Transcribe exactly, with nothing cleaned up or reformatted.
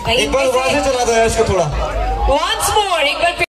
एक बार आवाज चला दो यार इसको थोड़ा। Once more, एक बार